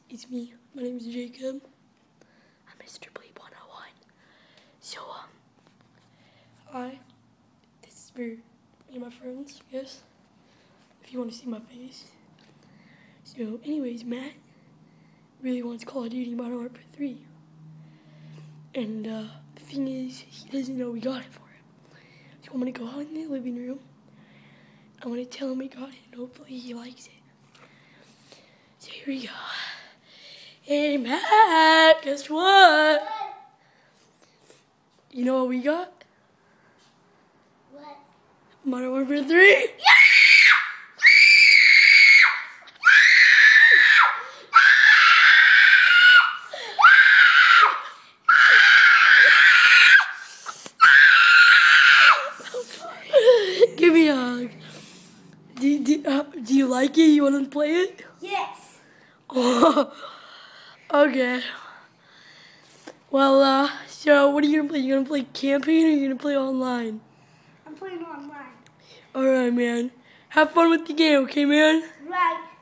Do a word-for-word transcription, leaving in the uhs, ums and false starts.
it's me. My name is Jacob. I'm Mister Bleep one oh one. So, um, I, this is for me and my friends, I guess, if you want to see my face. So, anyways, Matt really wants Call of Duty Modern Warfare three. And, uh, the thing is, he doesn't know we got it for him. So I'm going to go out in the living room. I'm going to tell him we got it, and hopefully he likes it. So here we go. Hey, Matt, guess what? You know what we got? What? Modern Warfare three. Give me a hug. Do, do, uh, do you like it? You want to play it? Yes. Oh, okay. Well, uh, so what are you going to play? You going to play campaign or are you going to play online? I'm playing online. Alright, man. Have fun with the game, okay, man? Right.